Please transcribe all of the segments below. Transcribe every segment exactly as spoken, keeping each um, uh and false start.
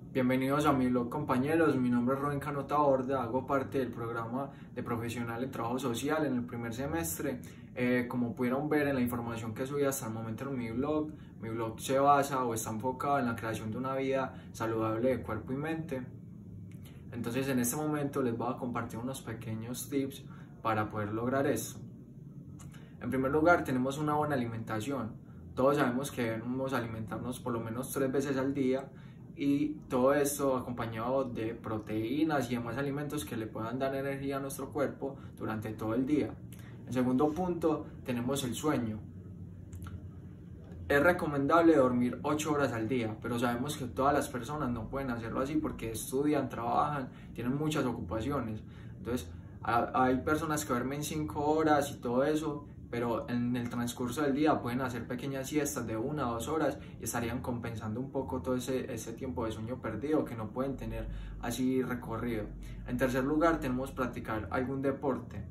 Bienvenidos a mi blog, compañeros. Mi nombre es Rubén Canota Borda, hago parte del programa de profesional en trabajo social en el primer semestre. Eh, como pudieron ver en la información que subí hasta el momento en mi blog, mi blog se basa o está enfocado en la creación de una vida saludable de cuerpo y mente. Entonces, en este momento les voy a compartir unos pequeños tips para poder lograr esto. En primer lugar, tenemos una buena alimentación. Todos sabemos que debemos alimentarnos por lo menos tres veces al día, y todo esto acompañado de proteínas y demás alimentos que le puedan dar energía a nuestro cuerpo durante todo el día. En segundo punto, tenemos el sueño. Es recomendable dormir ocho horas al día, pero sabemos que todas las personas no pueden hacerlo así porque estudian, trabajan, tienen muchas ocupaciones. Entonces, hay personas que duermen cinco horas y todo eso, pero en el transcurso del día pueden hacer pequeñas siestas de una o dos horas y estarían compensando un poco todo ese, ese tiempo de sueño perdido que no pueden tener así recorrido. En tercer lugar, tenemos practicar algún deporte.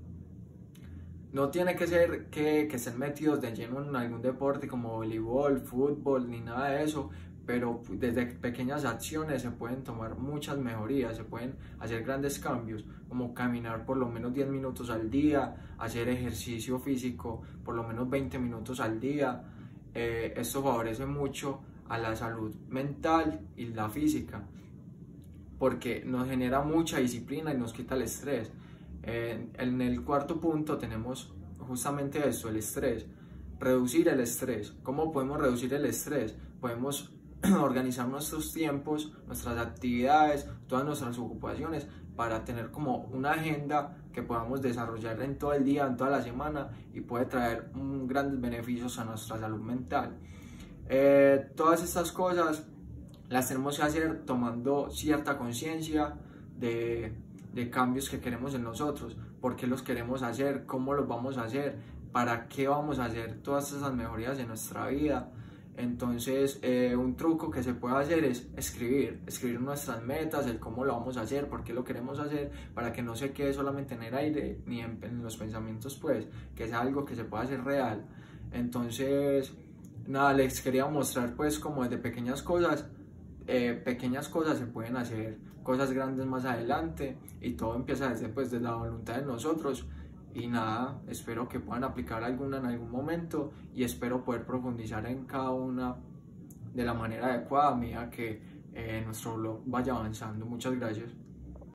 No tiene que ser que, que estén metidos de lleno en algún deporte como voleibol, fútbol, ni nada de eso, pero desde pequeñas acciones se pueden tomar muchas mejorías, se pueden hacer grandes cambios, como caminar por lo menos diez minutos al día, hacer ejercicio físico por lo menos veinte minutos al día. Eh, esto favorece mucho a la salud mental y la física, porque nos genera mucha disciplina y nos quita el estrés. Eh, en el cuarto punto tenemos justamente esto, el estrés. Reducir el estrés. ¿Cómo podemos reducir el estrés? Podemos organizar nuestros tiempos, nuestras actividades, todas nuestras ocupaciones para tener como una agenda que podamos desarrollar en todo el día, en toda la semana, y puede traer un, grandes beneficios a nuestra salud mental. Eh, todas estas cosas las tenemos que hacer tomando cierta conciencia de, de cambios que queremos en nosotros, por qué los queremos hacer, cómo los vamos a hacer, para qué vamos a hacer todas esas mejorías en nuestra vida. Entonces, eh, un truco que se puede hacer es escribir, escribir nuestras metas, el cómo lo vamos a hacer, por qué lo queremos hacer, para que no se quede solamente en el aire ni en, en los pensamientos, pues, que es algo que se pueda hacer real. Entonces, nada, les quería mostrar, pues, como desde pequeñas cosas, eh, pequeñas cosas se pueden hacer cosas grandes más adelante, y todo empieza desde, pues, desde la voluntad de nosotros. Y nada, espero que puedan aplicar alguna en algún momento, y espero poder profundizar en cada una de la manera adecuada a medida que eh, nuestro blog vaya avanzando. Muchas gracias.